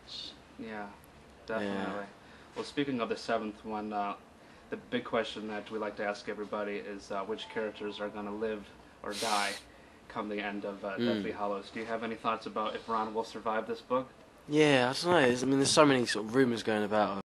Yeah, definitely. Well, speaking of the seventh one, the big question that we like to ask everybody is which characters are going to live or die come the end of Deathly Hallows. Do you have any thoughts about if Ron will survive this book? Yeah, I don't know. I mean, there's so many sort of rumours going about